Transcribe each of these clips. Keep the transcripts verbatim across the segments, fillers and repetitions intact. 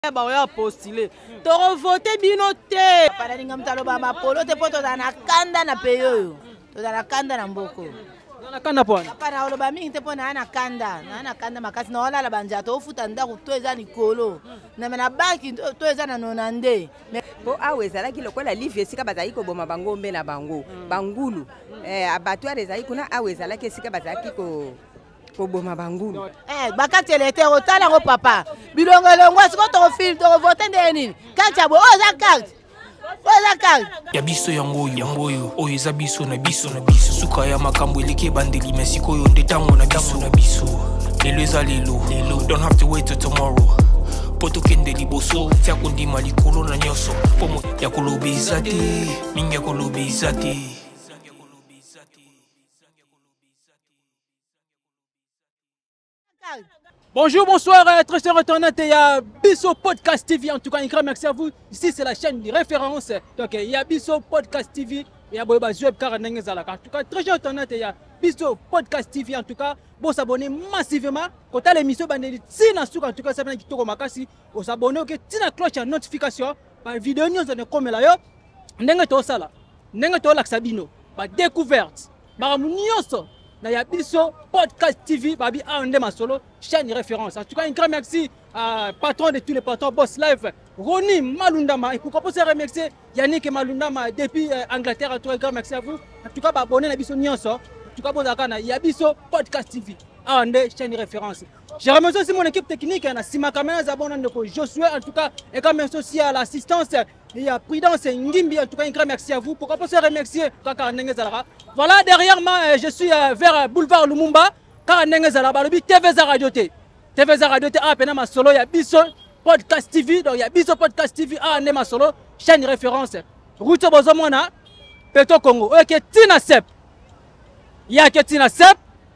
ba oya postuler to voter bino te para ninga mtalo ba mapolo te poto na kanda na peyo to na kanda na mboko na kanda pona para olo ba mingi te pona na kanda na na kanda makasi na wala la banja to futa ndako to eza likolo na na banki to eza na nonande po awezala ki lokola livre sika bazali ko boma bango mbe na bango bangulu eh abattoir ezali kuna awezala ki sika bazali ko Koboma bangulu. Eh, bakati elete otala ngo papa. Bilongolongo siko to film to voter ndeni. Kacha bo oza carte. Oza carte. Ya biso yango yango yo. O eza biso na biso na biso. Suka ya makambo eleke bandeli mesiko yo ndetango na biso na biso. Lelo eza lelo. Lelo don't have to wait till tomorrow. Poto kende liboso tia kundi malikolo na nyoso. Pomo ya kolobiza te. Mingi ya kolobiza te. Bonjour, bonsoir, euh, très chers internautes, il y a Bisso Podcast T V, en tout cas un grand merci à vous. Ici c'est la chaîne de référence, donc il y a Bisso Podcast T V, il y a Boyba Zueb Karanengezala. En tout cas, très chers internautes, il y a Bisso Podcast T V, en tout cas, bon s'abonner massivement. Quand tu as l'émission, en tout cas, ça va être tout makasi. Vous s'abonner, ok, tu as cloche à notification, par vidéo news de comme là yo, n'engue to sala, n'engue to laksabino, par découverte, par munioso. Il y a Bisso Podcast T V, Babi Ande Masolo, chaîne de référence. En tout cas, un grand merci à patron de tous les patrons, Boss Live, Ronnie Malundama. Et pourquoi pas se remercier Yannick Malundama depuis euh, Angleterre. En tout cas, un grand merci à vous. En tout cas, abonnez à Bisso Nyonso. En tout cas, bon, il y a Bisso Podcast T V, Ande, chaîne de référence. Je remercie aussi mon équipe technique, Sima Kamena Zabon, Josué. En tout cas, un grand merci aussi à l'assistance. Il y a Prudence et Ngimbi, en tout cas un grand merci à vous. Pourquoi pas se remercier Voilà, derrière moi, je suis vers boulevard Lumumba. Car T V Z Radio T. T V Z Radio T, ah, Penama Solo, il y a Bisso Podcast T V. Donc il y a Bisso Podcast T V, ah, Nema Solo, chaîne de référence. Route Bozomona, Petro Congo. Ok, Tina Sep. Il y a que Tina Sep.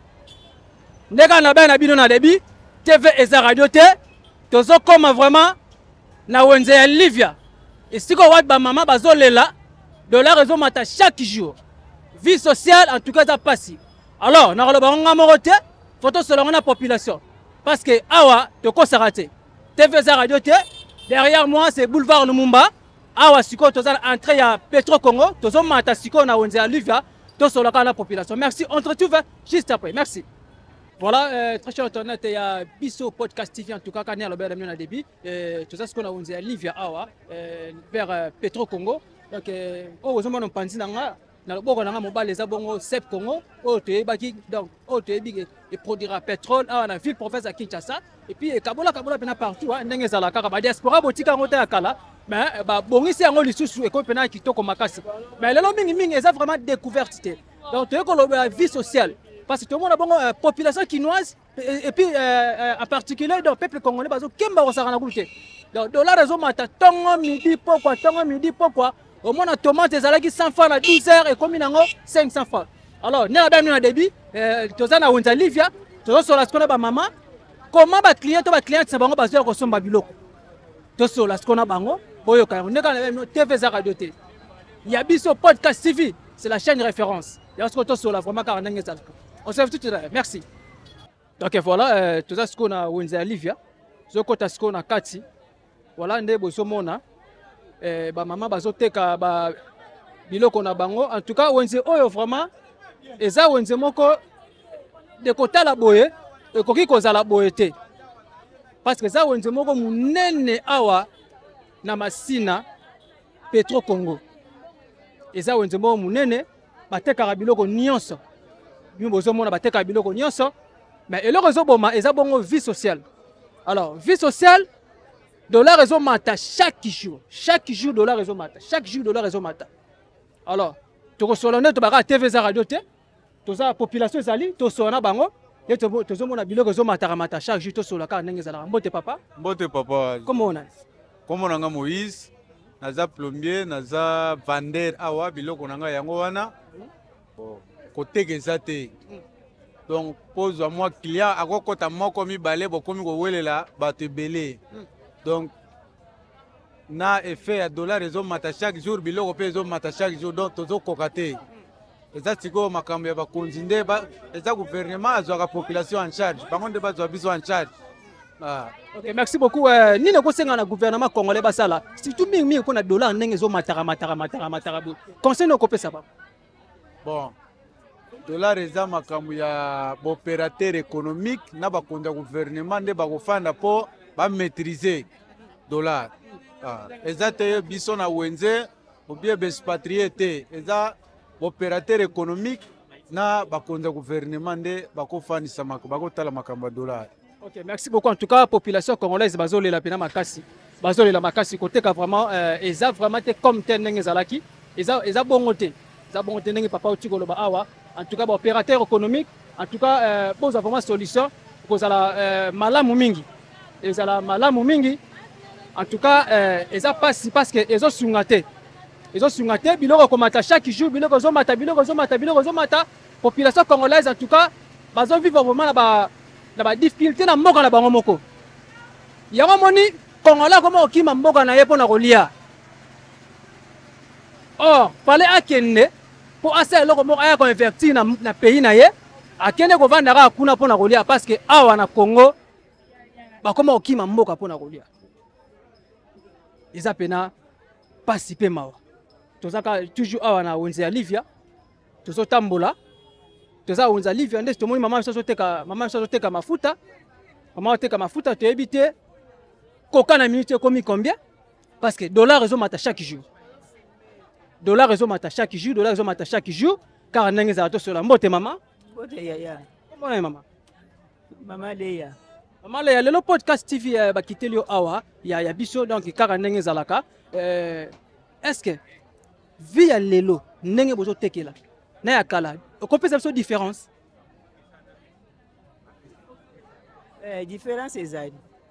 Nega na ben na bino na debi. T V Z Radio T. Tozo comme vraiment na Wenze Livia. Et si on voit maman bazolela de la raison mata chaque jour vie sociale en tout cas ça passe alors na le bango ngamorote photo selon la population parce que awa to ko sarate T V Z Radio T derrière moi c'est boulevard Lumumba awa siko to za entrée ya Petro Congo to zo mata siko na Wenze Livia to solo la population merci on se retrouve juste après merci. Voilà, euh, très cher internet, il y a Bisso Podcast T V, en tout cas, quand il y a le bel de débit, tout ça, ce qu'on a dit à Livia Awa, vers euh, Petro Congo. Donc, oh, vous avez pensé dans le bon on a mobile les abonnés Sep Congo, oh, tu es baki, donc, oh, tu es big et produira pétrole, ah, la ville province à Kinshasa, et puis Kabola, Kabola, pena partout, hein, n'est-ce pas la carte, diaspora, botika, on à Kala, mais, bah, bon, ici, on a les sous et qu'on peut qui toko makasi. Mais le lobbying, ming, ils ont vraiment découvert, donc, tu es la vie sociale. Parce que tout le monde a une population chinoise et, et puis euh, euh, en particulier le peuple congolais parce que Kemba Osarana goûté. Donc de la raison mata tongo midi pourquoi tongo midi pourquoi au moins la tomate ezalaki cent francs à douze heures et combien nango cinq cents francs. Alors ne ba na débit euh tozana Wenze Livia tozo sur la skona ba maman comment ba client to ba client c'est bango ba zo ko somba biloko. To sur la skona bango boyo ka ne ka T V Z Radio T. Il y a Bisso Podcast T V, c'est la chaîne de référence. Il y a ce que to sur la vraiment car ndenge ça. On se retrouve tout à l'heure. Merci. Donc voilà, euh, tout ça ce qu'on a Wenze Livia, ce qu'on a ce qu'on a Kati. Voilà, ndé bosomona. Eh, ba maman bazoteka ba biloko na bango. En tout cas, Wenze oyo vraiment, eza Wenze moko de kota la boye, e koki kozala boye te. Parce que ça Wenze moko munene awa na masina Petro Congo. Eza Wenze moko munene bateka biloko nyonso. Nous avons bateka biloko nyonso mais et le réseau boma eza bongo vie sociale. Alors vie sociale de la réseau mata chaque jour chaque jour de la réseau mata chaque jour de la réseau mata. Alors to resolone to baka T V Z Radio T to za population ezali to sona bango et to to zo mona biloko zo mata mata chaque jour to sola ka ndenge ezala mbote papa mbote papa comment on a comment on a Moïse naza plombier naza vendeur awa biloko nanga yango wana bon côté que ça te donc pose à moi client à quoi côté moi comme il balai bon comme il veut là bah te belé donc na effet à dollar ils ont mata chaque jour biloko pe ils ont mata chaque jour donc tous au cocaté et ça c'est quoi ma caméra va continuer bah et ça gouvernement a la population en charge par contre pas besoin en charge Ah. Ok, merci beaucoup. Euh, Nino Kosenga na gouvernement congolais basala. Surtout mingi mingi pona dollar ndenge zo matara matara matara matara. Conseil no kopesa ba. Bon. Dollar eza makambo ya opérateur économique na bakonda gouvernement nde bakofanda po ba maîtriser dollar. Ah. Eza te biso na wenze ou bien expatrié te. Eza opérateur économique na bakonda gouvernement nde bakofandisa makambo bakotala makambo ya dollar. Ok, merci beaucoup. En tout cas, population congolaise, bazole la pena makasi, bazole la makasi côté ka vraiment, euh, eza vraiment te comme tel n'enge zalaki, eza eza bongote, eza bongote n'enge papa au tigolo ba awa. En tout cas, opérateur économique, en tout cas, euh, pose vraiment solution, pose la euh, malamu mingi, eza la malamu mingi. En tout cas, euh, eza passe parce que ezo sungate, ezo sungate, biloko komata chaque jour, biloko zo mata, biloko zo mata, biloko zo mata. Population congolaise, en tout cas, bazo vivre vraiment là-bas. Na ba difficulté na mboka na bango moko. Yango moni Congolais comment okima mboka na ye pona kolia. Or, fallait akende pour asa eloko moko aya ko investir na, na pays na ye, akende ko vanda ka kuna pona kolia parce que awa na Congo ba comment okima mboka pona kolia. Eza pena participer mawa. Tozaka toujours awa na wenze ya Livia. Tozo tambola. Toza unza Livia ndesi tomoni mama mso teka mama mso teka mafuta. Mama teka mafuta to éviter koka na minute komi combien parce que dollar ezo mata chaque jour. Dollar ezo mata chaque jour, dollar ezo mata chaque jour car ndenge za to sur la mbote mama. Mbote ya ya. Comment mama? Mama Leya. Mama Leya le podcast T V ba kitelio awa ya ya biso donc car ndenge zalaka euh est-ce que via lelo ndenge bozo tekela na ya kala on peut savoir différence. Eh, différence ezali.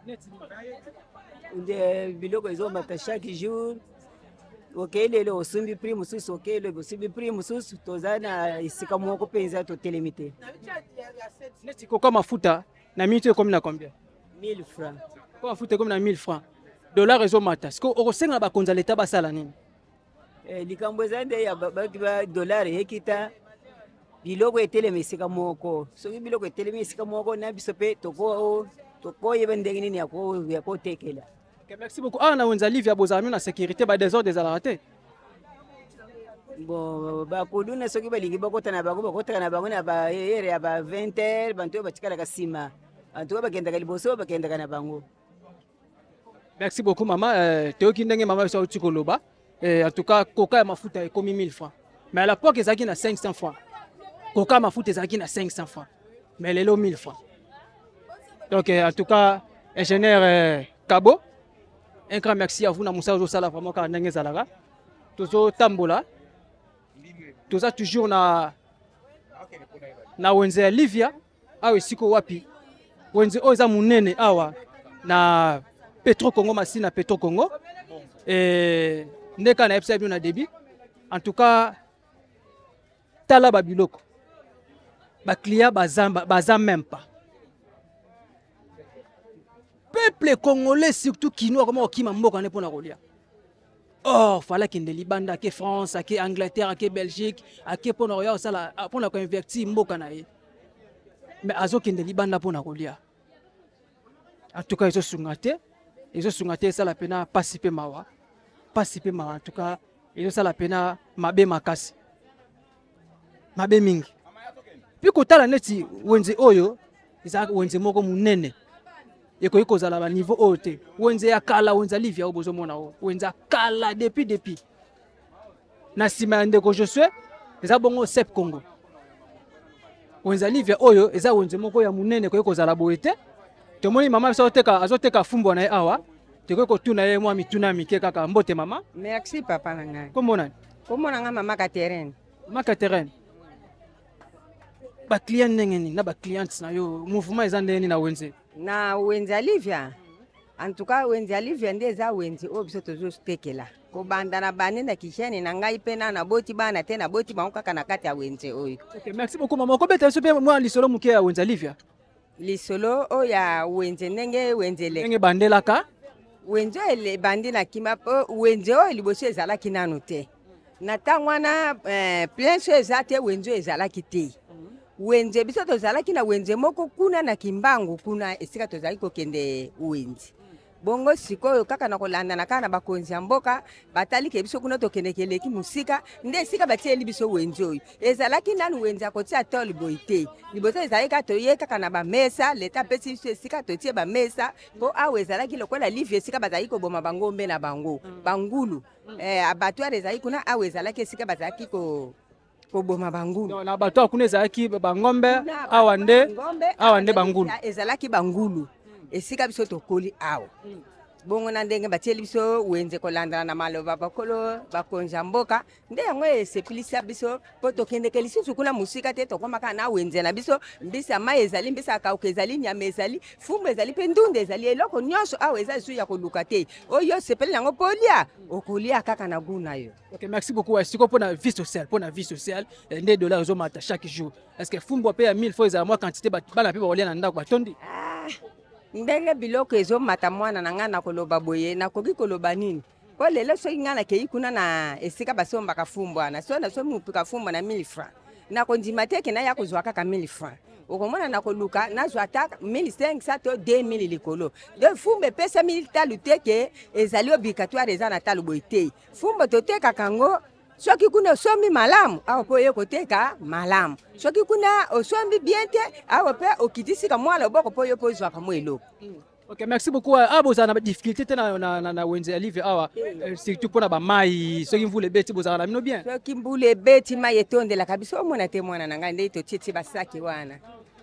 De biloko ezo mata chaque jour. Okele le osumbi prix mususu okele osumbi prix mususu tozana isika moko penza to telemité. Neti koka mafuta na minute comme na combien? mille francs. Ko mafuta comme na mille francs. Dollar ezo mata. Est-ce que okosenga ba konza leta basala nini? Eh, likambo ezande ya ba dollar ekita biloko etelemi esika moko soki biloko etelemi esika moko na biso mpe tokoyeba ndenge nini ya kotekela. Merci beaucoup. Ah, na wenza Livia bozami na sécurité ba désordre ezalaka te. Bon bakuluna soki balingi bakota na bango bakotaka na bango na ba ere ya ba vingt heures bantu batikalaka nsima bantu bakendaka liboso bakendaka na bango. Merci beaucoup mama. Euh, toyoki ndenge mama biso auti koloba. En tout cas koka ya mafuta ekomi mille francs. Mais à l'époque ezalaki na cinq cents francs. Koka mafuta ezalaki na cinq cents francs. Mais lelo mille francs. Donc en tout cas ingénieur euh, Kabo, un grand merci à vous na musa zo sala vraiment ka ndenge zalaka. Tozo tambola. Toza toujours na na wenze ya Livia awe siko wapi. Wenze oza munene awa na Petro Congo Masina Petro Congo. Et ndeka na epsa na débit. En tout cas tala babiloko. Ba client bazamba bazam même pas. Peuple congolais surtout kinois comment okima mboka ne pona kolia. Oh, fallait qu'il ne libanda que France, que Angleterre, que Belgique, que pona roya sala pona ko investir mboka na ye. Mais azo qu'il ne libanda pona kolia. En tout cas ils ont sungate, ils ont sungate ça la pena participer mawa. Participer mawa en tout cas ils ont ça la pena mabe makasi. Mabe mingi. Puis kotala neti wenze oyo, isa wenze moko munene. Eko iko zala ba niveau haute. Wenze ya kala wenze Livia obozo mona o. Wenze kala depuis depuis. Na sima ndeko Josué, eza bongo Sep Congo. Wenze Livia oyo eza wenze moko ya munene ko iko zala boete. Tomoni mama biso teka azoteka fumbo na ye awa. Teko ko tuna ye mwa mituna mike kaka mbote mama. Merci papa nanga. Komona? Komona nga mama Catherine. Mama Catherine. Ba client nengeni na ba clients na yo mouvement eza ndeni na wenze. Na wenze Livia. En tout cas wenze Livia ndeza wenze obiso tozo tekela. Ko banda na bane na kisheni na ngai pena na boti bana tena boti bango kaka na kati ya wenze oyo. Okay, merci beaucoup maman. Ko beta sope moi lisolo muke ya wenze Livia. Lisolo o ya wenze ndenge wenze le. Ndenge bandela ka? Wenze ele bandina kima wenze o liboso ezala kinanu te. Na tangwana eh plein chose ate wenze ezala kiti. wenze biso tozalaki na wenze moko kuna na Kimbangu kuna esika tozalaki kokende wenze bongo sikoyo kaka na kolanda na kana bakonzi ya mboka batali ke biso kuna tokendekeleki musika nde esika batieli biso wenze oyo ezalaki nanu wenze akotia tol boite liboso ezalaki ka toye kaka na bamesa leta pesi biso esika totie bamesa po awa ezalaki lokola livre esika bazalaki koboma bangombe na bango bangulu eh, abattoir ezalaki kuna awa ezalaki esika bazalaki ko koboma bangulu na bato akuna ezalaki bangombe awa nde awa nde bangulu ezalaki bangulu esika biso tokoli awa bongo na ndenge batieli biso wenze kolandana na maloba bakolo bakonja mboka nde yango esepilisa biso po tokendeke lisusu kuna musika te tokomaka na wenze na biso mbisa mai ezali mbisa akauka ezali nyama ezali fumbu ezali mpe ndunda ezali eloko nyonso awa eza lisusu ya koluka te oyo sepeli yango polia okolia kaka na guna yo. Ok, merci beaucoup. Siko pour la vie sociale, pour la vie sociale, des dollars aux hommes chaque jour. Est-ce que fumbu paye mille fois à moi quantité bana pe ba na ndako batondi? Ndenge biloko ezomata mwana na nga na koloba boye nakoki koloba nini po lelo soki nga nakei kuna na esika basombaka fumbwana so na so mupika fumbwa na mille francs nakondima te ke na ya kozwa kaka mille francs okomona nakoluka nazwa ata mille cinq cents to deux mille likolo donc fumbu epesa mille talu te ke ezali obligatoire eza na talu boye te fumbu totekaka ngo soki kuna osombi malamu awa po ye koteka malamu soki kuna osombi bien te awa pe okitisika mwana oboko po yo po zwaka mo eloko. Ok, merci beaucoup. Ah, vous avez des difficultés na na na na wenze livre awa surtout pour na ba mai soki mvule beti bozala mino bien. Soki mvule beti mai etondela kabisa omona te mwana na ngai nde totiti basaki wana.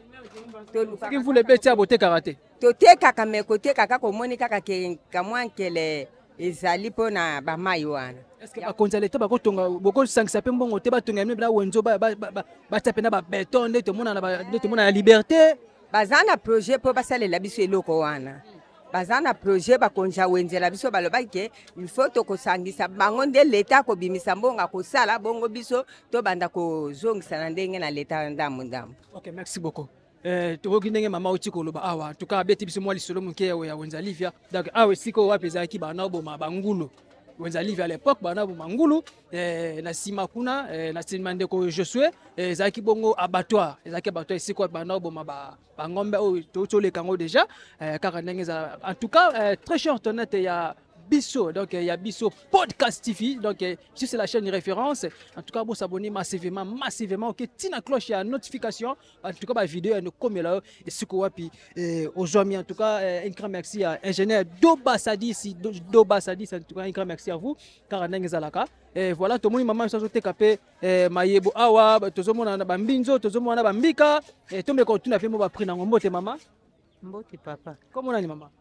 Soki mvule beti abote karate. Toteka kama koteka kaka omoni kaka ke kamwankele ezali po na ba mai wana. Est-ce que bakonza leta bakotonga boko sangisa pe mbongo te batonga mino na wenzo ba ba ba tape na ba beton nde to mona na nde to mona na liberté. Bazana projet po basalela biso eloko wana. Bazana projet bakonja wenzela biso balobaki ke il faut to kosangisa bango nde leta ko bimisa mbonga ko sala bongo biso to banda ko zongisa na ndenge na leta ndamu ndamu. Ok, merci beaucoup. Eh, toki ndenge mama uti koloba awa en tout cas beti biso mwa lisolo muke ya wenza livia donc awa siko wapi ezaki bana oboma bangulu wenza livia à l'époque bana oboma ngulu eh, na sima kuna eh, na sima ndeko Josué eh, ezaki bongo abattoir ezaki abattoir siko bana oboma ba bangombe o to le kango déjà eh, kaka ndenge za en tout cas eh, très cher honnête ya Bisso, donc il y a Bisso Podcast T V, donc ici c'est la chaîne de référence. En tout cas, vous s'abonnez massivement, massivement. Ok, tina cloche, il y a notification. En tout cas, la vidéo est comme là. Et ce qu'on puis aux amis, en tout cas, un grand merci à ingénieur Doba Sadis, Doba Sadis, en tout cas, un grand merci à vous, car on est et voilà, tout le monde maman ça te capé maïebo awa, tout le monde a bambinzo, tout le monde a bambika, et tout le monde continue à faire mon prix dans mon mbote maman. Mbote papa. Comment on a maman?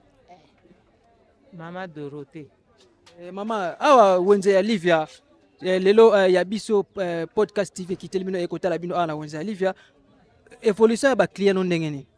Mama Dorothée. Eh, mama, awa wenze ya Livia, eh, lelo eh, ya Bisso eh, Podcast T V qui telemino ekota la bino ana wenze ya Livia. Evolution ya ba client non ndenge ni.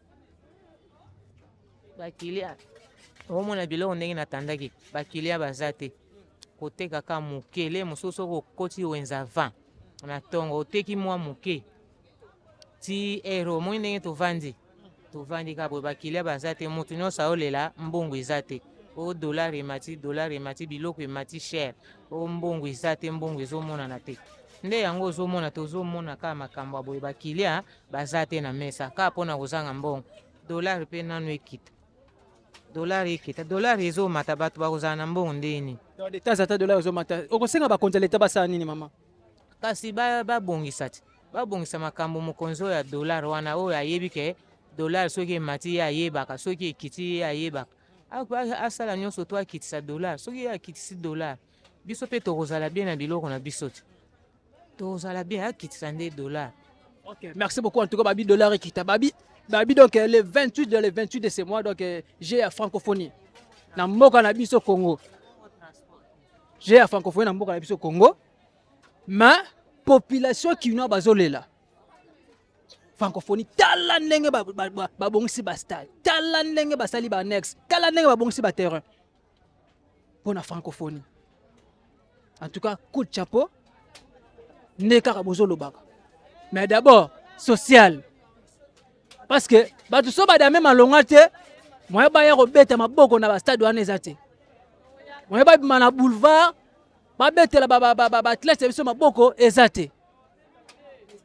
Ba client. Omo na bilo ndenge na tandaki. Ba client bazate. Koteka ka mukele musoso ko koti wenza vingt. Na tongo oteki mwa muke. Ti ero mo ndenge to vandi. To vandi ka bo ba client bazate mutu nyosa olela mbongo izate. O dollar emati dollar emati biloko emati cher o mbongo ezate mbongo ezomona na te nde yango ozomona tozomona ka makambo boye bakilia bazate na mesa ka pona kozanga mbongo dollar pe nanu ekita dollar ekita dollar ezomata bato bakozala na mbongo ndeni donc de temps à temps dollar ezomata okosenga bakonza leta basala nini mama kasi babongisa ti babongisa makambo mokonzi oyo ya dollar wana oyo ayebi ke dollar soki emati ye ayebaka soki ekiti ye ayebaka asala nyonso to akitisa dollar soki akitisi dollar biso mpe tokozala bien na biloko na biso te tokozala bien akitisa nde dollar. Ok, merci beaucoup en tout cas babi dollar ekita babi babi donc le vingt-huit de le vingt-huit de ce mois donc j'ai à francophonie na mboka na biso Congo j'ai à francophonie na mboka na biso Congo mais population qui no bazolela francophonie tala ndenge babongisi ba stade tala ndenge basali ba next tala ndenge babongisi ba terrain pour la francophonie en tout cas coup de chapeau ne kaka bozolo baka mais d'abord social parce que bato so ba da même alonga te moya ba ya robeta maboko na ba stade wana ezate moya ba bima na boulevard ba betela ba ba ba ba athlète biso maboko ezate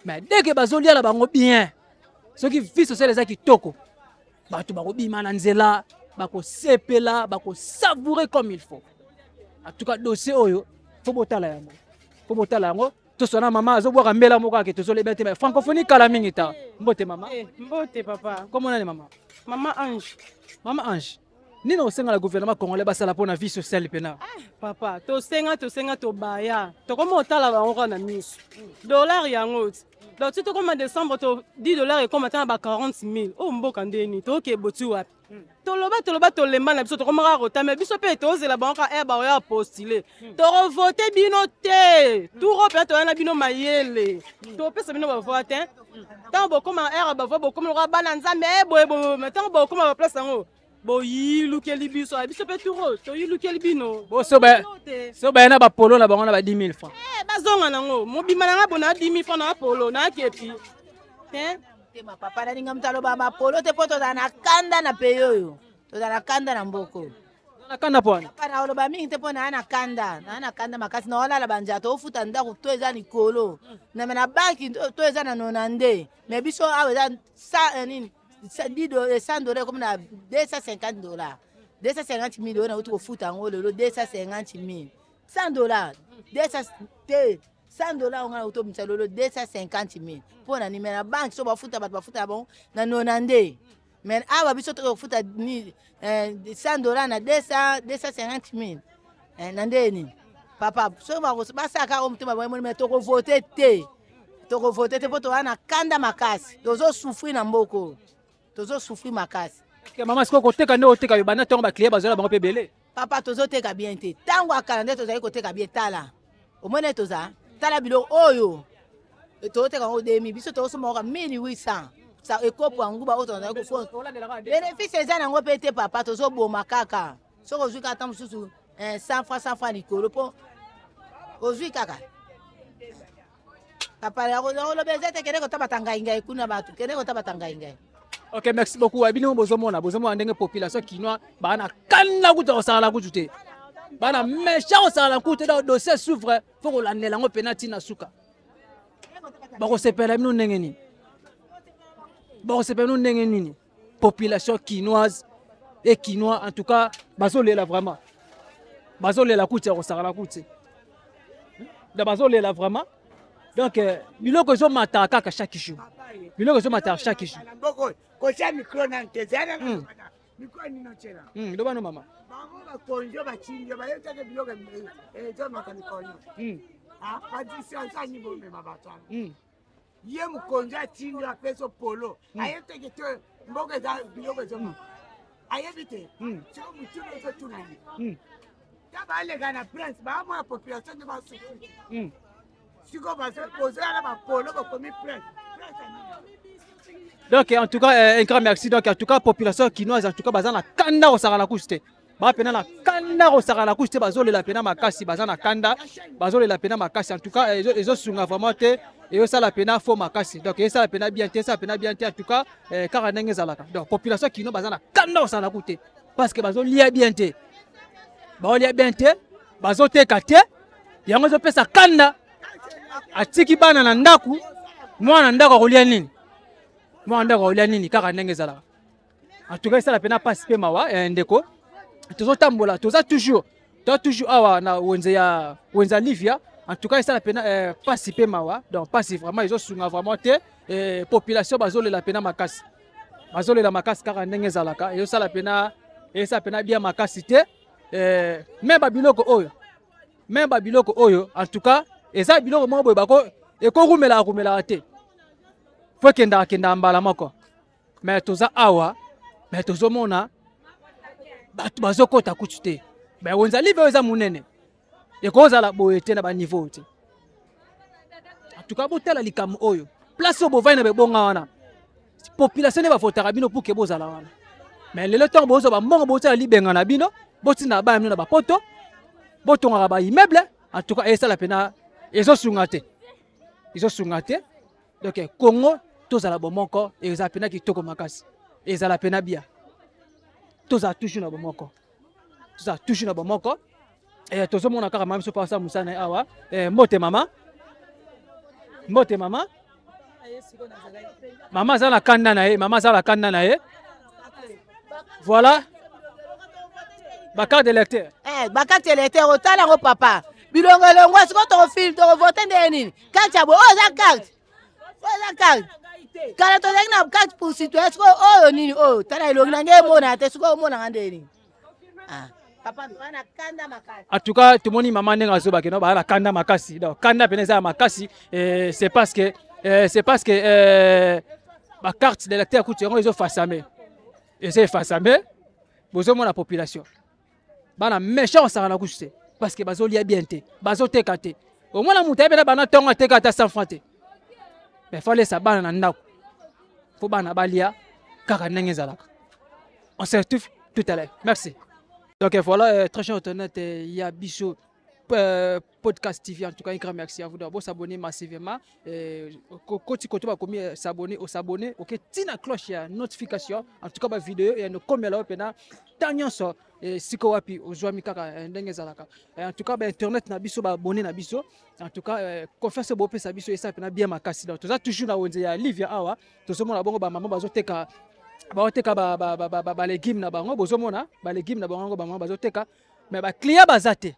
mais dès que bazolia la bango bien soki vie sociale eza kitoko bato bakobima na nzela bakosepela bakosavourer comme il faut. En tout cas dossier oyo faut botala yango faut botala yango tosona mama azobwaka mbela moko ake tozoleba te mais francophonie kala mingi ta mbote mama Eh, mbote papa. comment on est maman Maman Ange. Maman Ange, ni na osenga la gouvernement congolais basala pona vie sociale pena. Papa, to senga to senga to baya. To komo otala bango na miso. Dollar yango. Donc tu to comme en décembre to dix dollars et comme atteint ba quarante mille. Oh mboka ndeni to ke botu wapi. To loba to loba to lemba na biso to komo rota mais biso pe to zela bango e ba ya postuler. To revoter bino te. Tout rope to na bino mayele. To pesa bino ba vote. Tant bo comme air ba bo comme le bana nzambe e bo bo maintenant bo comme ba place yango. Bo yi lukeli biso biso pe turo to yi lukeli bino Bo so ba so ba na ba polo na bango na ba dix mille francs. eh bazonga nango mobima nanga bona dix mille francs na polo na kepi hein te ma papa na ninga mtalo ba polo te poto na kanda na peyoyo to na kanda na mboko Na kanda pona. pana oloba mingi te pona na kanda na na kanda makasi na wala la banja to futa ndako to eza nikolo na mena banki to eza na nonande mais biso awe eza sa nini cent dollars comme na deux cent cinquante dollars. deux cent cinquante mille on a autre foot en haut le deux cent cinquante mille. cent dollars. cent dollars on a auto mtsalo deux cent cinquante mille. Pour na numéro la banque so ba foot ba foot bon na nonande. Mais awa biso to foot ni cent dollars na deux cent cinquante mille. Eh nandeni. Papa so ba ba saka o mtima ba mo to ko voter te. To ko voter te poto ana kanda makasi. Dozo souffrir na mboko. Tozo souffrir makasi. Que maman siko koteka ndo oteka yo bana tonga ba client bazola bango pe belé. Papa tozo teka bien te. Tango akala nde toza koteka bien tala. Omone toza tala bilo oyo. Tozo teka ngo demi biso tozo mo mille huit cents. Sa ekopo anguba oto na ko fon. Bénéfice eza na ngo pete papa tozo boma kaka. Soko zwi ka tam susu eh cent francs cent francs likolo po. Ozwi kaka. Papa ya ko lo bezete kene ko tabatanga inga ikuna batu. Kene ko tabatanga inga. Ok, merci beaucoup. Abino bozomona, bozomona ndenge population kinois bana kana kuta osala kutute. Bana méchant osala kutute dans dossier souffre, faut ko landela ngo penalty na suka. Bako sepela bino ndenge nini? Bako sepela bino ndenge nini? Population kinoise et kinois en tout cas bazolela vraiment. Bazolela kutute osala kutute. Da bazolela vraiment. Donc biloko zo mataka ka chaque jour. Biloko zo mataka chaque jour. Kocha micro na ntezana na micro ni no chela mm ndo bano mama bango ba konjo ba chinjo ba yeta ke biloga eh to makani konyo mm ah padisi ansani bo me mabatana mm ye mkonjo chinjo a peso polo ayete ke to mboga za biloga zo ayebite mm cho mutuno to tunani mm ya ba le gana prince ba mo population de ba su mm siko ba se poser na ba polo ko komi prince prince. Donc en tout cas euh, un grand merci. Donc en tout cas population kinoise en tout cas bazana kanda osaka la kuste. Ba pena na kanda osaka la kuste bazole la pena makasi bazana kanda bazole la pena makasi en tout cas ils ont sunga vraiment te et ça la pena faux makasi. Donc ça la pena bien te ça pena bien te en tout cas car ndenge zalaka. Donc population kinoise bazana kanda osaka la kuste parce que bazole lia bien te. Ba lia bien te bazote kate yango zo pesa kanda atiki bana na ndaku mwana ndako kolia nini? Moi ndako olia nini kaka ndenge zala. En tout cas ça la pena passe pe mawa ndeko. Tozo tambola, toza toujours. Toza toujours awa na wenze ya wenza Livia. En tout cas ça la pena passe pe mawa. Donc passe vraiment ils ont sunga vraiment te eh population bazole la pena makasi. Bazole la makasi kaka ndenge zala ka. Et ça la pena et ça pena bien makasi te eh même babiloko oyo. Même babiloko oyo en tout cas et ça biloko mo boy bako e ko rumela rumela te. Faut kenda kenda mbala moko mais toza awa mais tozomona batu bazokota kutute mais wenza live eza munene e koza la boyete na ba niveau te en tout cas botela likamu oyo place obo vaina be bonga wana population ne ba fotaka bino pour que bozala wana mais lelo temps bozo ba mbongo botela libenga na bino botina ba mino na ba poto botonga ba immeuble en tout cas et ça la pena ezo sungate ezo sungate donc Congo tous à la bomoko et ils appellent qui toko makasi et ils appellent bien tous à toujours na bomoko tous à toujours na bomoko et tous mon akara même se passe musana awa et mote mama mote mama Maman ça la kanda na ye, maman ça la kanda na ye. Voilà. Ma carte d'électeur. Eh, ma carte d'électeur autant là papa. Bilongo longo est-ce que ton film ton voter nini? Carte abo oh ça carte. Oh ça carte. Quand tu as une carte pour citoyen est-ce que oh nini oh tala ilongo nge mona te est-ce que mona ngandeni. Ah. Papa na kanda makasi. En tout cas, tout le monde maman n'est pas zo bakeno ba la kanda makasi. Donc kanda peneza makasi c'est parce que c'est parce que euh, ma carte d'électeur coûte ils ont façamé. Et c'est façamé. Bozo mon la population. Bana méchant ça na couche parce que bazo lia bien té. Bazo tekate. Au moins la mutaye bena bana tonga tekata sans francs. Mais fallait ça bana na ndako. Faut bana balia kaka ndenge zalaka. On se retrouve tout à l'heure. Merci. Donc voilà, euh, très cher internet, il y a Bisso euh, Podcast T V. En tout cas, un grand merci à vous d'avoir s'abonner massivement. Quand tu vas s'abonner, au s'abonner, ok, tina cloche ya notification. En tout cas, ma vidéo et nos commentaires pena tanyon so siko wapi ozwami kaka ndenge zalaka. En tout cas, ba internet na Bisso ba abonner na Bisso. En tout cas, confiance bo pesa Bisso et ça pena bien makasi. Donc, tout ça toujours na wenze ya Livia awa. Tout ce monde la bongo ba maman bazoteka bazoteka ba ba ba ba ba légumes na bango bozomona ba légumes na bango ba maman bazoteka mais ba client bazate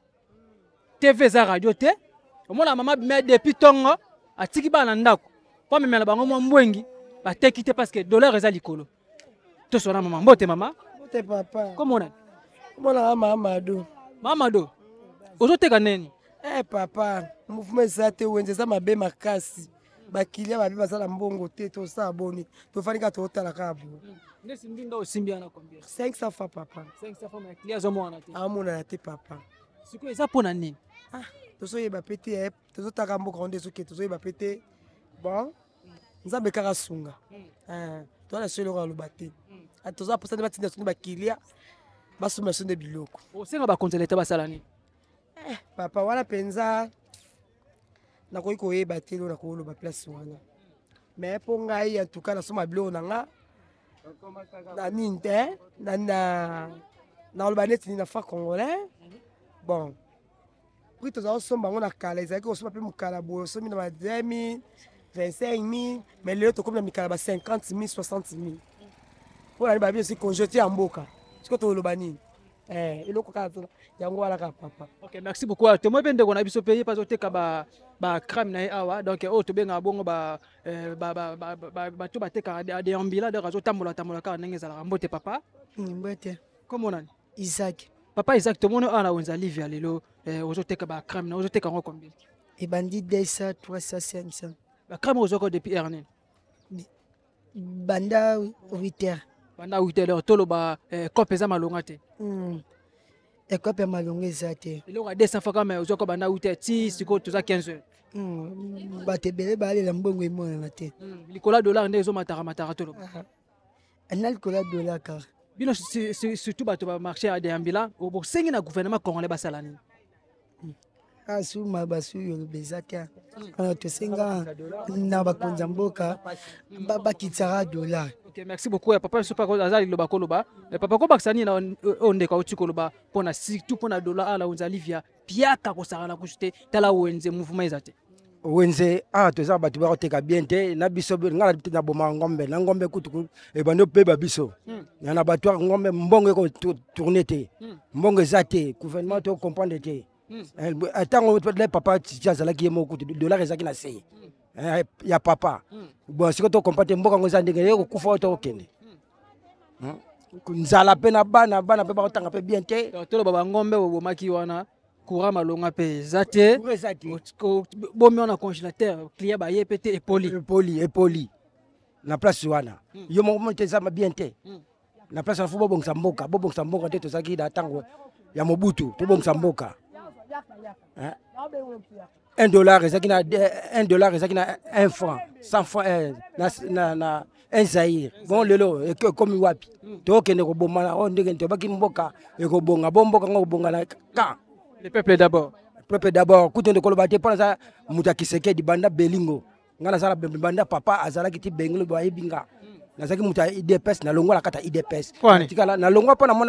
T V za radio te omona maman mais depuis tongo atiki ba na ndako po me na bango mo mbwengi ba teki te parce que dollar eza likolo to sona maman mbote maman mbote papa comment on mona mama do mama do ozoteka neni eh papa mouvement zate wenze za mabe makasi bakilia babi bazala mbongo te to sa aboni to fanika to tala kabo nesi mbinda osimbiana combien cinq cents fois papa cinq cents fois mais client zo mona te amona na te papa siko eza pona nini ah to so yeba pete to so taka mboko onde so ke to so yeba pete bon nzambe kaka sunga ah to la selo ka lobate ah to za posa de batinda so bakilia basuma so de biloko o senga ba konzeleta basala nini eh papa wala penza na koyi koyeba te lo na koloba place wana mais mpo ngai en tout cas nasoma biloko na nga na nini te na naloba neti nini na fa congolais bon prix tozala osomba yango na kala ezalaki kosomba mpe mokala boye osomi na ba deux mille vingt-cinq mille mais lelo tokomi na mikala ba cinquante mille soixante mille mpo nani babi osi congé ya mboka siko toloba nini Eh, eloko kaka yango wana kaka papa. Ok, merci beaucoup. Te moi ben de kona biso pays parce que ka ba ba crème na awa donc oh to benga bongo ba ba ba ba ba to ba te ka de ambila de razo tamola tamola ka ndenge za mbote papa. Mbote. Comment on Isaac. Papa Isaac to mono ana wenza Livia lelo ozo te ka ba crème na ozo te ka ngo combien? Et bandit deux cents, trois cents, cinq cents. Ba crème ozo ko depuis erné. Banda huit heures. Banda huit heures tolo ba kope za malonga te. Hmm. Et kope malonga za te. Elo ga deux cents fois quand même ozo ko banda huit heures ti siko to za quinze heures. Hmm. Ba te bele ba le mbongo imona na te. Likola dollar ndezo matara matara tolo. Ana likola dollar ka. Bino surtout ba to ba marché à déambila au bo sengi na gouvernement congolais ba salani. Asu mabasu yo bezaka. Ana to senga na ba konza mboka ba ba kitara dollar. Ok, merci beaucoup. Papa, je ne sais pas si vous avez papa, ko baksani na onde ka uti koloba pona surtout pona dollar ala unza Livia piaka ko sala kushite tala wenze mouvement ezate. Wenze ah to za batu ba teka bien te na biso ngala na boma ngombe na ngombe kutu e bando pe ba biso. Na na batu ngombe mbongo ko tourner te. Mbongo ezate gouvernement to comprendre te. Attends le papa tia zala ki mo kutu dollar ezaki na sei. Il y a papa. Bon, si tu comprends, tu peux dire que tu as kufa to okende. Nzala pe na bana bana pe ba tanga pe bien te. To lo baba ngombe bo maki wana courant malonga pe zate. Bo mi on congélateur, client ba ye pété et poli. Poli et poli. Na place wana. Yo mo mo te za bien te. Na place fo bo bongsa mboka, bo bongsa mboka te to zaki da tango ya Mobutu, to bongsa mboka. Hein? Un dollar, un dollar, un franc, cent francs, na na un zaïr. Bon lelo, comme wapi. Donc ne ko bomana on ndenge to baki mboka e ko bonga bomboka ngo bonga na ka. Le peuple d'abord. Le peuple d'abord. Kutonde ko lobate pona za mutakiseke di banda belingo. Ngana sala banda papa azala kiti bengelo ba yebinga. Na zaki muta I D P S na longola kata I D P S. Tikala na longola pona mona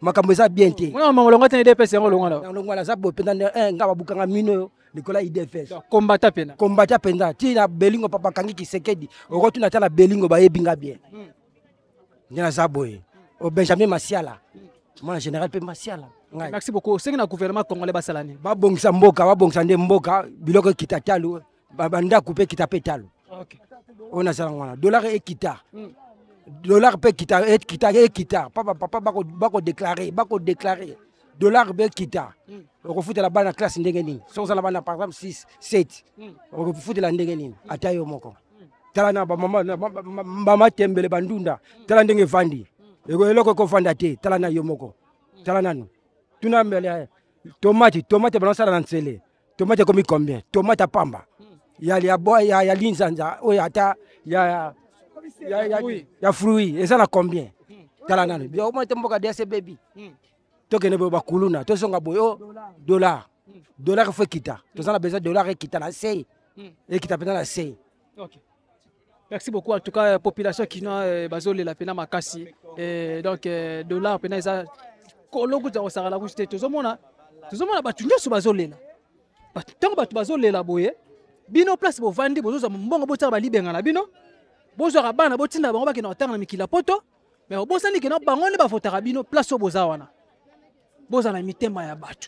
makambo eza bien te mona mangolongo te D P S yango longola longola za bo penda eh nga babukanga mino likola I D F S combattant pena combattant penda ti na belingo papa kangi Kisekedi oko tuna tala belingo ba yebinga bien ndina za boye o Benjamin Masiala mwana général pe Masiala. Merci beaucoup. C'est que le gouvernement congolais va salani. Ba bongisa mboka, ba bongisa nde mboka, biloko kitatalu, ba banda couper kitapetalu. OK. On a ça ngwana. Dollar et kita. Dollar pe kita et kita et kita. Papa papa ba ko ba ko déclarer, ba ko déclarer. Dollar be kita. On ko la bana classe ndenge nini. So ça la bana par exemple six, sept. On ko futa la ndenge nini. Atayo moko. Tala na ba mama mama tembele bandunda. Tala ndenge vandi. Ego eloko ko vanda te. Tala na yo moko. Tala nanu. Tuna mbele tomate tomate balance na nsele tomate komi combien tomate pamba ya ya boy ya ya linzanza o ya ta ya ya ya ya fruit et ça na combien tala nanu bio mo temboka D S baby to kene ba kuluna to songa boyo dollar dollar faut kita to ça na besoin dollar et kita na sei et kita pena na sei. OK. Merci beaucoup en tout cas population qui na bazole la pena makasi et donc dollar pena ça kolongo za osala ku te tozomona tozomona batu nyoso bazolela batu tango batu bazolela boye bino place bo vandi bozoza mbongo botaka balibenga na bino bozwaka bana botinda bango bakena otanga na mikila poto mais bosani kena bango ne bafotaka bino place boza wana boza na mitema ya batu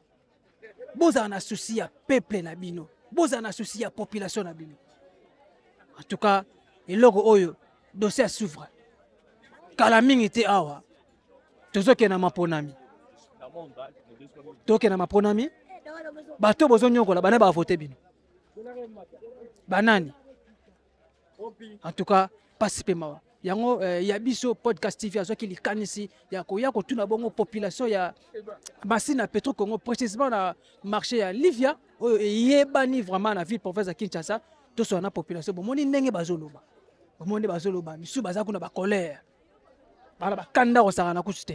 boza na souci ya peuple na bino boza na souci ya population na bino en tout cas eloko oyo dossier à suivre kala mingi te awa tozoke na maponami toke na maponami bato bozo nyokola bana ba voter bino banani en tout cas participer mawa yango eh, ya biso podcast T V azoki likanisi ya ko ya ko tuna bongo population ya Masina Petro Congo précisément na marché ya Livia oyo yebani vraiment na ville province ya Kinshasa to so na population bomoni ndenge bazoloba bomoni bazoloba misu bazaku na ba colère bana bakanda kosaka na kutu te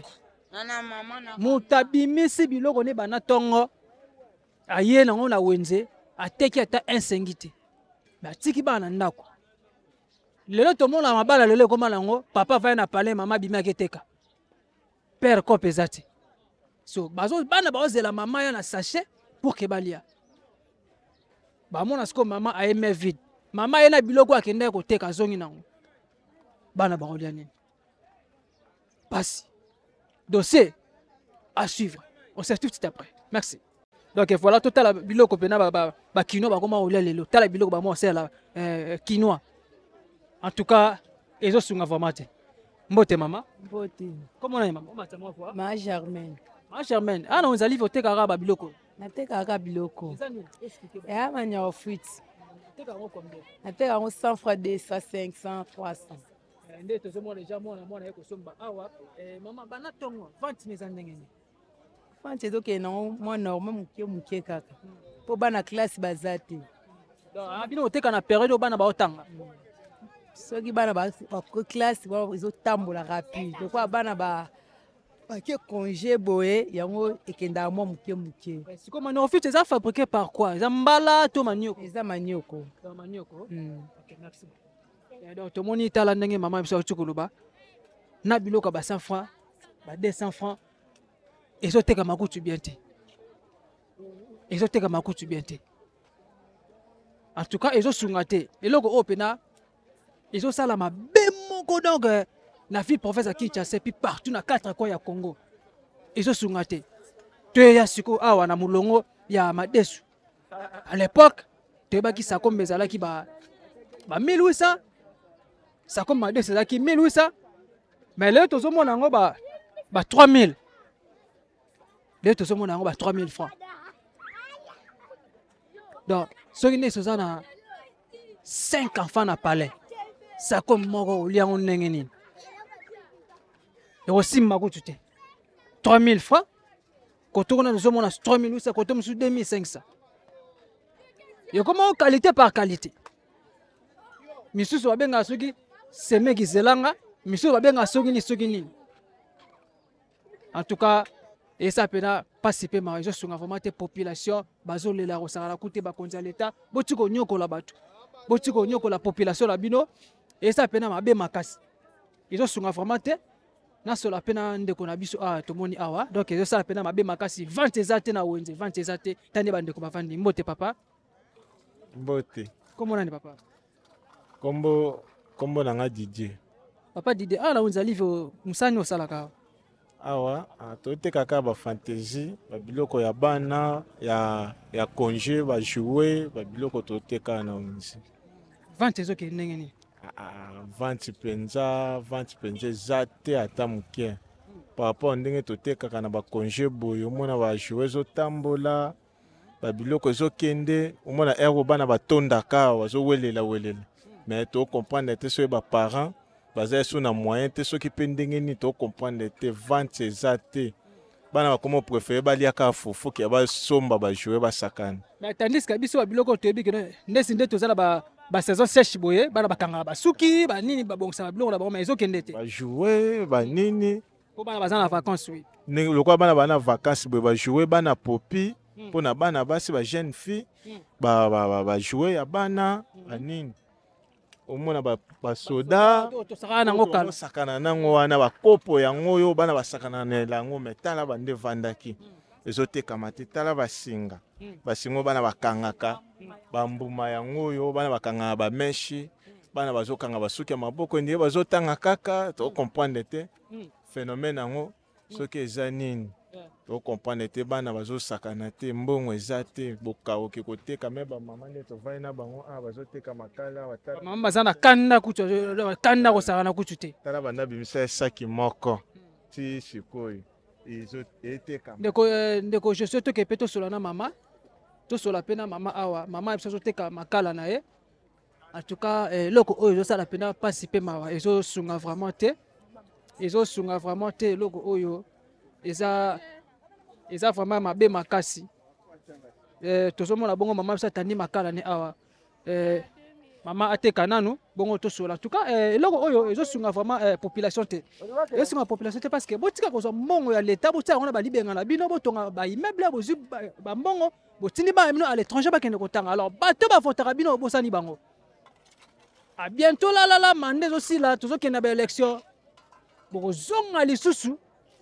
moto abimisi biloko ne bana ntongo aye nango na wenze ateki ata insengi te me atiki bana ndako lelo tomona mabala lelo ekoma nango papa vaye na pale mama abimi aketeka père kope eza te so bazo bana baozela mama ya na sachet pour ke balia bamona siko mama aeme vide mama ye na biloko akendaki koteka azongi nango bana bakolia nini passe. Dossier à suivre. On se retrouve tout après. Merci. Donc voilà, tout à l'heure, biloko pena ba ba ba kino ba comment rouler lelo. Tala biloko ba mo c'est la euh quinoa. En tout cas, ezo sunga vraiment te. Mbote mama. Mbote. Comment on a maman? Mama tamo fois. Ma Germaine. Ma Germaine. Ah non, on allait voter kara ba biloko. Na te kara biloko. Ya manya of fruit. Te kara combien? Na te kara cent francs, deux cents, cinq cents, trois cents. Nde tozomona déjà mwana mwana yeko somba awa eh mama bana tongo vente neza ndenge ni vente ezoke na mwa normal muke muke kaka po bana classe bazate donc abino oteka na période bana ba otanga soki bana ba classe ba ezotambola rapide donc bana ba bake congé boye yango ekenda mwa muke muke siko mano office eza fabriqué par quoi eza mbala to manioko eza manioko manioko. OK, merci. Donc tout le monde est à la ndenge maman biso chukuluba na biloko ba cent francs ba deux cents francs ezoteka makutu bien te ezoteka makutu bien te en tout cas ezosunga te eloko opena ezosala mabe moko donc na ville province ya Kinshasa puis partout na quatre coins ya Congo ezosunga te te ya siko awa na mulongo ya Madesu à l'époque te baki sako mbezalaki ba ba mille huit cents ça comme ma deux c'est qui mille huit cents mais là tout le monde en bas bah trois mille là tout le monde en bas trois mille francs donc ceux qui ne sont pas cinq enfants na palais ça comme moi au lien on n'engeni et aussi ma goût tout trois mille francs quand on a nous sommes trois mille huit cents quand on sous deux mille cinq cents et comment qualité par qualité misusu babenga soki semeki zelanga misusu babenga soki ni soki nini en tout cas et ça pena participer ma région sur vraiment te population bazolela ko sala kuté ba konza l'état botiko nyoko la batu botiko nyoko la population la bino et ça pena mabe makasi ils ont sur vraiment te nasola pe na ndeko na biso awa tomoni awa donc ezosala pe na mabe makasi vente eza te na wenze vente eza te tande bandeko bavandi mbote papa mbote kombo nani papa kombo kombo na nga Didier papa Didier awa na wenze livre musani osalaka awa totekaka bafantasie babiloko ya bana ya ya congé bajouer babiloko toteka na wenze vente ezokende ndenge nini vente mpenza vente mpenza eza te ata moke par rapport ndenge totekaka na bacongé boye omona bajouer ezotambola babiloko ezokende omona ero bana batondaka bazowelela welela mais tocomprendre te soki baparent baza so na moyen te soki mpe ndenge nini tocomprendre te vente eza te bana bakoma préféré baliaka fufu ke basomba bajouer basakana tandis que biso babiloko toyebi ke ndesi nde tozala ba basaison sèche boye bana bakangaka basuki banini babongisa babiloko na bango mais ezokende te bajouer banini po bana baza na vacances oui lokola bana bana vacances boye bajouer bana popi mpo na bana basi ba jeune fille bajouer ya bana banini omona basoda osakana nango wana bakopo yango oyo bana basakananela yango me tala bande vandaki ezotekama te tala basinga basinga bana bakangaka bambuma yango oyo bana bakangaka bameshi bana bazokanga basuki ya maboko ndiye bazotanga kaka tocomprendre te phénomène yango soki eza nini tocomprendre te bana bazosakana te mbongo eza te bokaoki koteka me bamama nde tovai na bango awa bazoteka makala mama baza na kanda kutu kanda kosakana kutu te tala banda bimisa esaki moko ti sikoyo ezotekama ndeko jesu toke pe tosola na mama tosola pe na mama awa mama ya biso azoteka makala na ye en tout cas eloko oyo ezosala pena mpasi mpe mawa ezosunga vraiment te ezosunga vraiment te eloko oyo eza eza vraiment mabe makasi tozomona bongo mama biso atandi makala ne awa mama ateka nanu bongo tosola en tout cas eloko oyo ezosunga vraiment population te ezosunga population te parce que botika kozwa mbongo ya leta botia yango na balibenga na bino botonga baimmeuble bozwi bambongo botindi bino à l'étranger bakende kotanga alors bato bavotaka bino bosani bango a bientôt la la la mande ezosila tozokende baélection bokozonga lisusu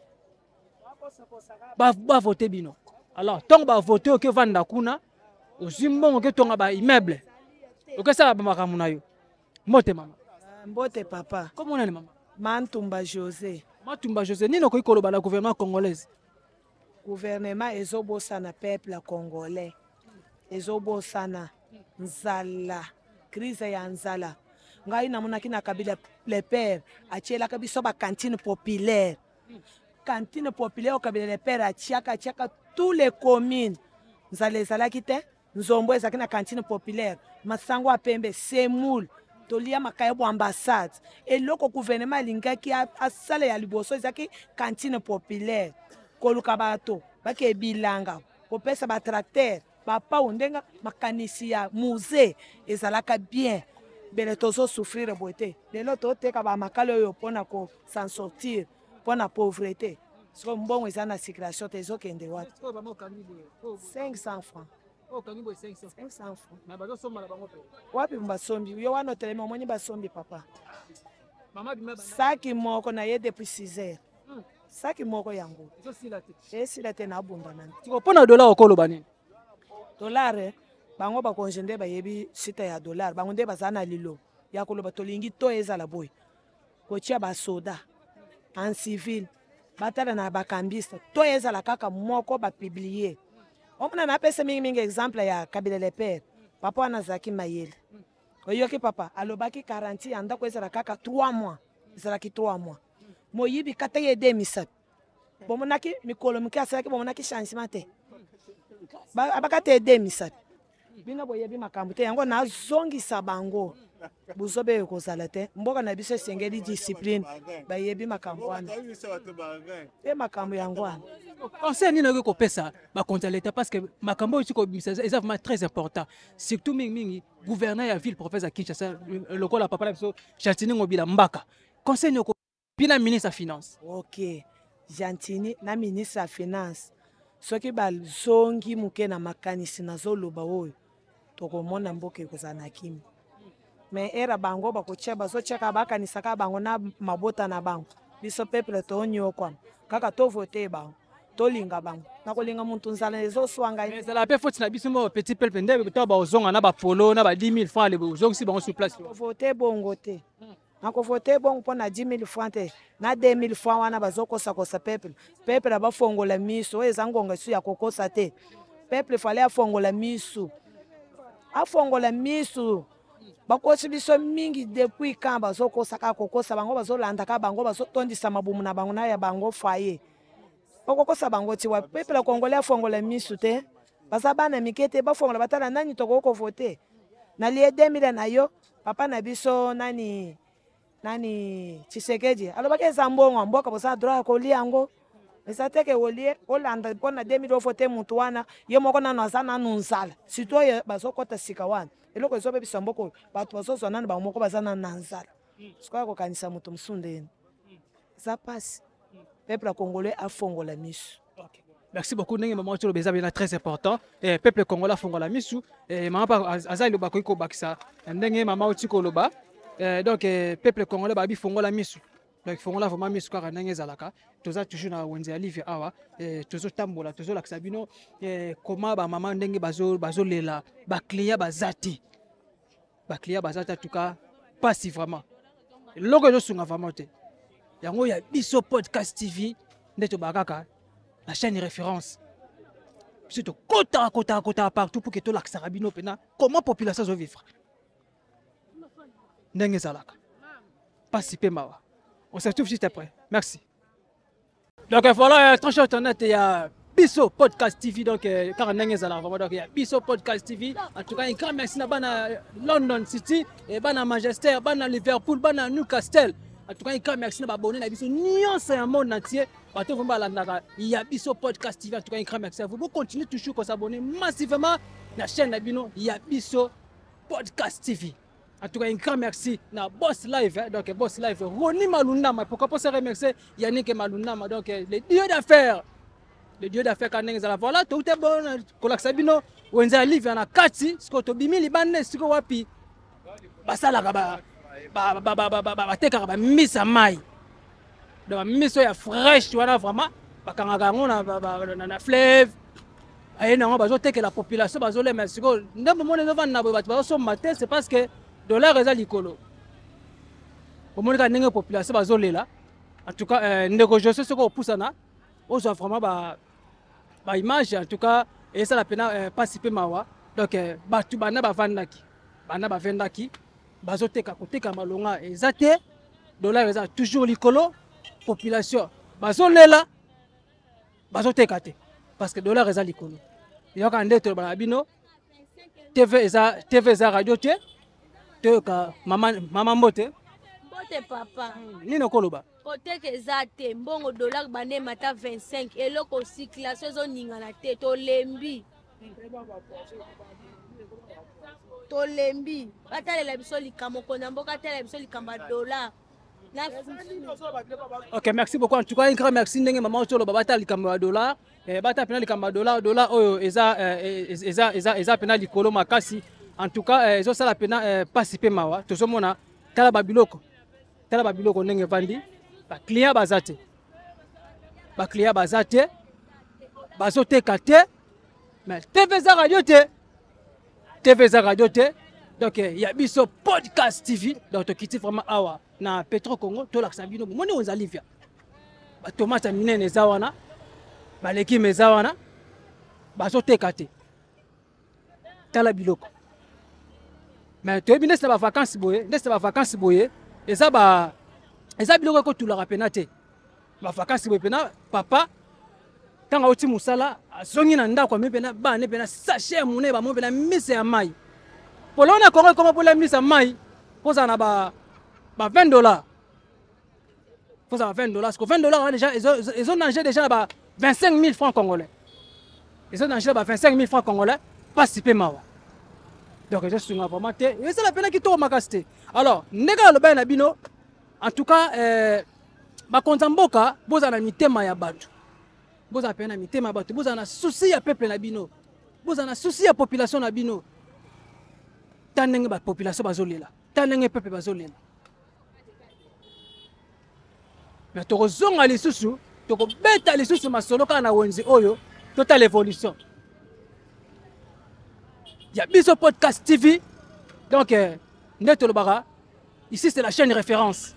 bavote bino alors ntongo bavote oke vanda kuna ozwi mbongo oke tonga baimmeuble okesala bamakambo na yo mbote mama mbote papa komo nani mama Mantumba José Matumba José nini okoki koloba na gouvernement congolaise gouvernement ezobosana peuple congolais ezobosana nzala crise ya nzala ngai namonaki na Kabila le père atielaka biso bacantine populaire cantine populaire Kabila le père atiaka atiaka tous les communes nzala ezalaki te nzombo ezalaki na cantine populaire masango apembe semoule tolia makaya bo ambassade eloko gouvernement alingaki asala ya liboso ezalaki cantine populaire koluka bato bake bilanga kopesa batracteur papa ondenga makanisi ya musée ezalaka bien bele tozo souffrir boite lelo toteka ba makalo oyo pona ko s'en sortir pona pauvreté so mbongo eza na circulation te ezokende wapi cinq cents francs cinq cents francs wapi mbasombi yo wana teleme omoni basombi papa saki moko na ye depuis six heures saki moko yango esila te na abunda nani mpona dola okoloba nini dollar bango bakonje nde bayebi sita ya dollar bango nde baza na lilo ya koloba tolingi to ezala boy kotia basoda en civil batala na bakambista to ezala kaka moko bapiblie omona na pesa mingi mingi exemple ya Kabila le père papa wana zaki mayele oyoki papa alobaki quarante ya ndako ezala kaka trois mois ezalaki trois mois moyibi kata ye de misapi bomonaki mikolo miki asalaki bomonaki changement te abakata ye de misapi bino boyebi makambo te yango nazongisa bango buzobe ekozala te mboka na biso esengeli discipline bayebi makambo wana e makambo yango wana conseil nini okoki kopesa bakonzi ya leta parce que makambo oyo kobimisa eza vraiment très important surtout mingimingi gouverneur ya ville province ya Kinshasa lokola papa na biso Jantini Ngobila Mbaka conseil nini okopi na ministre ya finance ok Jantini na ministre ya finance soki bazongi moke na makanisi nazoloba oyo tokomona mboka ekozala na kimi me era bango bakotia bazotiaka bakanisaka bango na mabota na bango biso peuple toonyokwa kaka tovote bango tolinga bango na kolinga muntu nzala ezoswanga ezala mpe foti na biso mo petit peuple nde to bazonga na bapolo na ba dix mille francs le bozongisi bango sur place vote bongo te nakovote bongo mpo na dix mille francs te na deux mille francs wana bazokosakosa peuple peuple abafongola miso oyo eza ngonga esu ya kokosa te peuple fale afongola miso afongola miso bakosi biso mingi depuis quand bazokosa kaka kokosa bango bazolanda kaka bango bazotondisa mabumu na bango na ya bango foyer okokosa bango ti wa peuple congolais afongola miso te baza bana mike te bafongola batala nani tokokovote na lie deux mille na yo papa na biso nani nani Tshisekedi alobaki eza mbongo mboka boza droit ya kolia yango eza teke olie olanda mpo na deux mille ovote mutu wana ye moko nano aza nanu nzala surtout oyo bazokɔta sika wana eloko ezobebisa mboka bato bazozwa nani bango moko baza nanu na nzala sikoya kokanisa mutu mosusu ndeni eza pasi peuple congolais afongola miso. Merci beaucoup. Ndenge maman tu le très important. Et peuple congolais fongola misu. Et maman pa azali lo bakoyi ko bakisa. Ndenge maman tu ko loba. Donc peuple congolais babi fongola misu. Donc fongola vraiment misu ka ndenge zalaka. Toza toujours na wenze Olivier awa. Et tozo tambola, tozo lakisa bino comment ba maman ndenge bazo bazo lela, ba client bazati. Ba client bazati en tout cas pas si vraiment. Logo zo sunga vraiment te. Yango ya biso podcast T V ndeto bakaka la chaîne référence. C'est tout kota kota kota partout pour que tout l'accès rabino pena comment population zo vivre. Ndenge zalaka. Participer mawa. On se retrouve juste après. Merci. Donc voilà, très cher internet, il y a Bisso Podcast T V, donc car ndenge zalaka vraiment donc il y a Bisso Podcast T V. En tout cas, un grand merci na bana London City et bana Manchester, bana Liverpool, bana Newcastle. En tout cas, un merci à abonner à Bisso nuance un monde entier. Il y a Bisso Podcast T V. En tout cas, un grand merci à vous. Vous continuez toujours à s'abonner massivement à la chaîne Nabino. Il y a Bisso Podcast T V. En tout cas, un grand merci à Boss Live. Donc, Boss Live, Roni Malunama. Pourquoi pas se remercier Yannick Malunama. Donc, les dieux d'affaires. Les dieux d'affaires, quand on est voilà, tout est bon. Kolak Sabino, on est à Live, on a Kati, Skoto Bimi, Libanais, Siko Wapi. Basala Gaba. Ba ba ba ba ba ba teka ba misa mai donc miso ya fresh wana vraiment bakanga ngo na na na fleuve aye na bazo teka la population bazo le mesiko ndembo mone no vana ba bazo matin c'est parce que dollar eza likolo bomone ka ndenge population bazo lela en tout cas ndeko José soko opusana ozo vraiment ba ba image en tout cas et ça la pena participer mawa donc batu bana ba vandaki bana ba vendaki bazoteka koteka malonga ezate dollar eza toujours likolo population bazolela bazoteka te parce que dollar eza likolo yoka ndeto bana bino T V eza T V eza radio te toka mama mama mbote mbote papa nino koloba koteka eza te mbongo dollar bane mata vingt-cinq eloko circulation ezoningana te tolembi tolembi batalela biso likambo kona mboka talela biso likambo dollar. Ok, merci beaucoup. En tout cas, un grand merci ndenge maman tolo babata likambo dollar. Eh bata pena likambo dollar dollar oyo eza eza eza eza pena likolo makasi. En tout cas, ezo sala pena participer mawa. Tozomona tala babiloko. Tala babiloko ndenge vandi. Ba client bazate. Ba client bazate. Bazoteka te. Mais T V za radio te. T V za radio te. Donc il y a biso podcast T V donc to kiti vraiment awa na Petro Congo to laksa bino moni onza Livia. Ba tomate minene zawana. Ba légumes zawana. Bazoteka te. Tala biloko. Mais to bine c'est ba vacances boye, c'est ba vacances boye et ça ba et ça biloko ko tulaka pena te. Ba vacances boye pena papa tanga oti musala azongi na ndako me pena ba ne pena sachet mune ba mo pena mise ya mai. Polona Congo comment pour la mise à mai pour ça na ba ba vingt dollars. Pour ça vingt dollars parce que vingt dollars déjà ils ont ils ont nagé déjà ba vingt-cinq mille francs congolais. Ils ont nagé ba vingt-cinq mille francs congolais participer mawa. Donc je suis vraiment te et c'est la peine qui to makaste. Alors nega lo ba na bino en tout cas euh ba konzamboka boza na mitema ya batu. Boza pena mitema batu boza na souci ya peuple na bino. Boza na souci ya population na bino. Tanenge ba population bazolela. Tanenge peuple bazolela. mais tokozonga lisusu tokobeta lisusu masolo kaka na wenze oyo total évolution ya biso podcast T V donc euh, nde tolobaka ici c'est la chaîne référence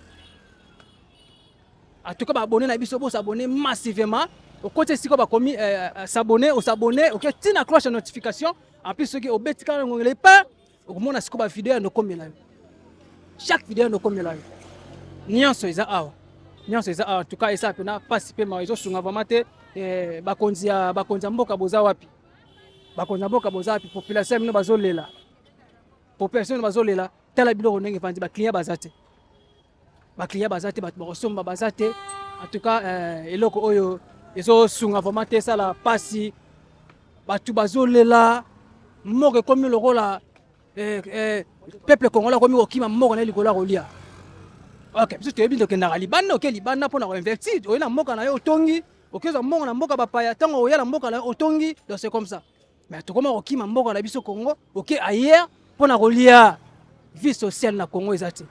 en tout cas abonné na biso bo s'abonner massivement au côté siko ba komi s'abonner au s'abonner OK tina cloche de notification en plus ce qui au betika ngolé pas au mona siko ba vidéo no komela chaque vidéo no komela nyonso eza awa nyonso eza awa en tout cas esa pena participer ma izo sunga vraiment te ba konzia ba konza mboka boza wapi ba konza mboka boza wapi population no bazolela population no bazolela tala biloko ndenge vandi ba client bazate ba client bazate ba bosomba bazate en tout cas euh, eloko oyo ezo sunga vraiment te ça la pasi batu bazolela moko komi lokola eh, eh, peuple congolais komi okima moko na likola rolia ok biso toyebi ndokendaka libanda oke libanda mpona koinvesti oye na mboka na yo otongi okezwa mbongo na mboka bapaya ntango oya na mboka na yo otongi donc c'est comme ça mais tokoma kokima mboka na biso Congo oke ailleurs mpona kolia vie sociale na Congo eza te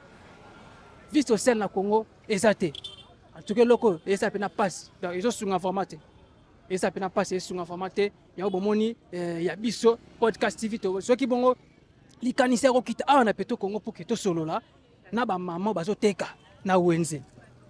vie sociale na Congo eza te en tout cas loko eza pena passe donc ezosunga vraiment te eza pena passe ezosunga vraiment te yango bomoni ya biso podcast T V to soki bongo likanisa ekokita awa na peto Congo mpo ke tosolola na bamama bazoteka na wenze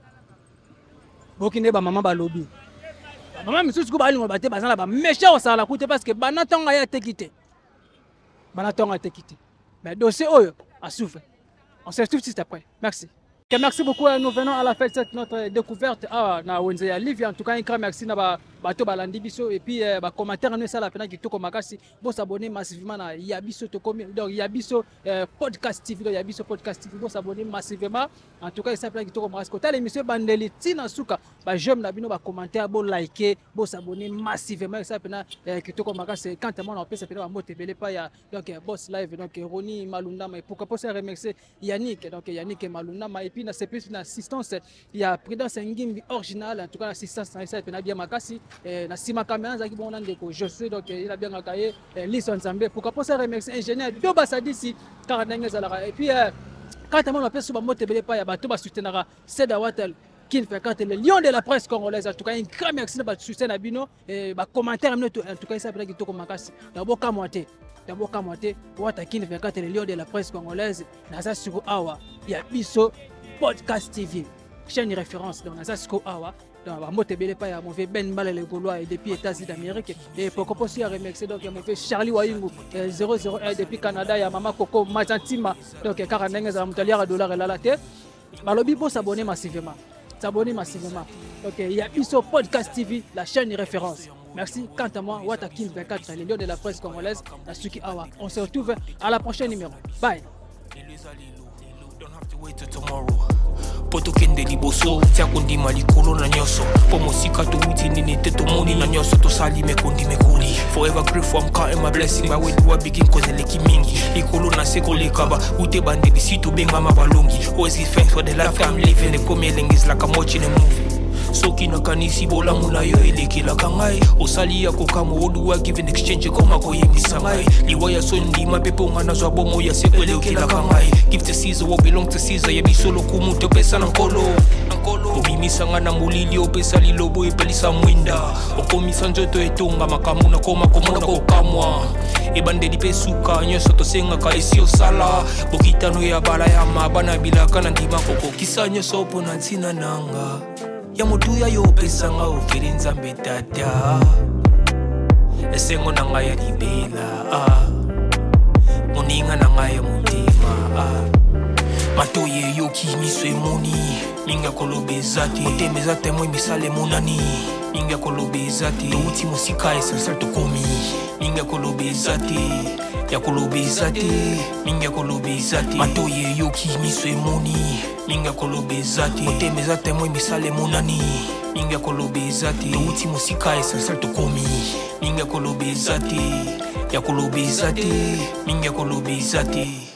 bokinde bamama balobi bamama misusu ko balingo bate bazala ba méchant osala kute parce que bana tonga ya tekite bana tonga tekite mais dossier oyo a souffert on se retrouve juste après merci. Okay, merci beaucoup. Nous venons à la fin de cette notre découverte à na Wenze ya Livia. En tout cas, un grand merci na ba bato balandi biso et puis euh, ba commentaire nous ça la pena ki to ko makasi bo s'abonner massivement na Yabiso to komi donc Yabiso euh, podcast T V donc Yabiso podcast T V bo s'abonner massivement. En tout cas, ça pena ki to ko makasi ko tala monsieur Bandeli tina suka ba j'aime na bino ba commentaire bo liker bo s'abonner massivement ça pena ki to ko makasi quand on a ça pena ba mote belé pas ya donc boss live donc Roni Malunda mais pourquoi pas ça remercier Yannick donc Yannick Malunda et puis c'est plus une assistance il y a Prudence Ngimbi original en tout cas l'assistance ça peut bien makasi na sima caméra zaki bon ndeko je sais donc il a bien akaye Lison Zambé pourquoi pas ça remercier ingénieur Doba Sadisi car ndenge zalaka et puis quand on appelle sur moto belé pas ya bato ba soutenara Seda Watel qui fait quand le lion de la presse congolaise en tout cas un grand merci de soutien na bino et ba commentaire en tout cas ça peut être to makasi d'abord kamote d'abord kamote wata qui fait quand le lion de la presse congolaise na ça sur awa ya biso podcast T V chaîne référence dans Azasco Awa dans la moto belé pas ya mauvais Ben Mbala le Gaulois et depuis États-Unis d'Amérique et pourquoi pas aussi remercier donc mon fait Charlie Wayungu zéro zéro un depuis Canada ya Mama Coco Mazantima donc quarante za mutalia dollar la la tête balobi pour s'abonner massivement s'abonner massivement donc il y a biso podcast T V la chaîne référence. Merci quant à moi Watakin vingt-quatre les lions de la presse congolaise à Suki Awa on se retrouve à la prochaine numéro bye. Wait till tomorrow. Poto kende liboso tia kundi malikolo na nyoso pomo sika to uti nini teto moni na nyoso to sali me kundi me kuli forever grateful I'm counting my blessing by way do I begin cause leki mingi likolo na seko lekaba ute bande bisitu benga mabalongi always give thanks for the life I'm living the coming is like I'm watching a movie soki na kanisi bola muna yo elekila kangai osali ya kokamo oduwa give in exchange koma koyembisa ngai liwaya sondi mapepo ngana zwa bomo ya sekwele okila kangai give to Caesar what belong to Caesar ya bisolo kumuto pesa na nkolo nkolo obimisa ngana mulili opesa lilobo epelisa mwinda okomisa njoto etonga makamu na koma komona kokamwa ebande dipesuka nyoso tosenga ka esi osala bokitano ya bala ya mabana bilaka na ndima koko kisanyo sopo na ntina nanga ya mutuya yo pesanga oferi nzambe tata esengo na ngai ya libela ah. moninga na ngai ya mutima ah. matoye yoki miso emoni minga kolobeza te otembeza temo emisale monani minga kolobeza te touti mosika esensel tokomi minga kolobeza te ya kolobeza te minga kolobeza te matoye yoki miso emoni minga kolobeza te otembeza temo emisale monani minga kolobeza te touti mosika esensel tokomi minga kolobeza te ya kolobeza te minga kolobeza te